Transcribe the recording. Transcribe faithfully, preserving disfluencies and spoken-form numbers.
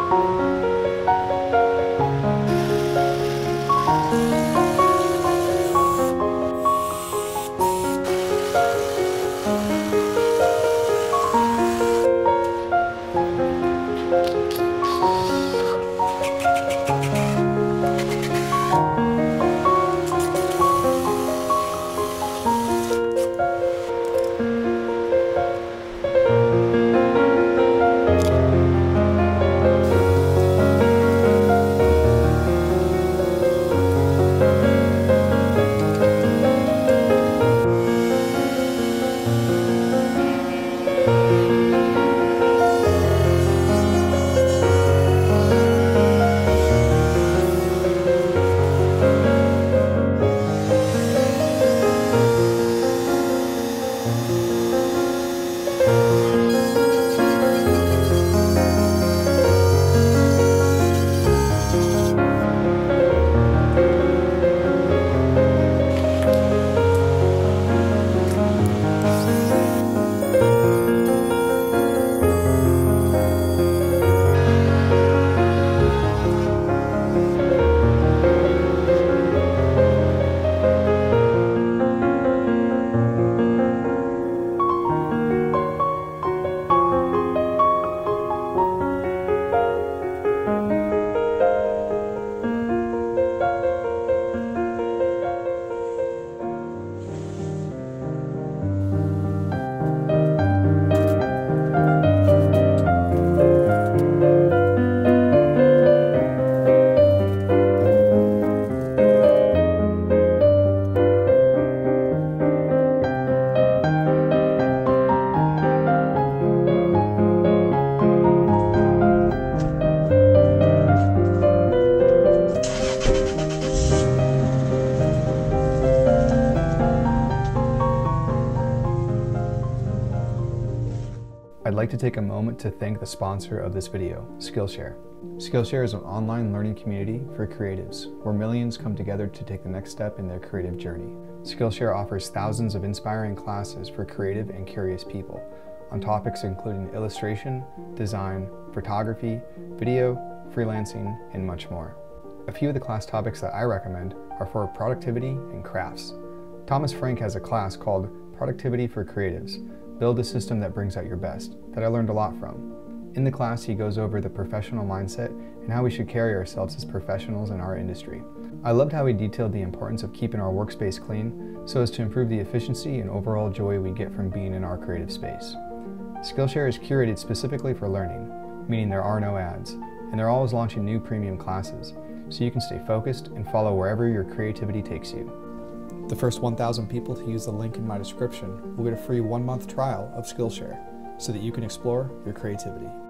I'd like to take a moment to thank the sponsor of this video, Skillshare. Skillshare is an online learning community for creatives, where millions come together to take the next step in their creative journey. Skillshare offers thousands of inspiring classes for creative and curious people on topics including illustration, design, photography, video, freelancing, and much more. A few of the class topics that I recommend are for productivity and crafts. Thomas Frank has a class called Productivity for Creatives. Build a system that brings out your best, that I learned a lot from. In the class, he goes over the professional mindset and how we should carry ourselves as professionals in our industry. I loved how he detailed the importance of keeping our workspace clean so as to improve the efficiency and overall joy we get from being in our creative space. Skillshare is curated specifically for learning, meaning there are no ads, and they're always launching new premium classes, so you can stay focused and follow wherever your creativity takes you. The first one thousand people to use the link in my description will get a free one-month trial of Skillshare so that you can explore your creativity.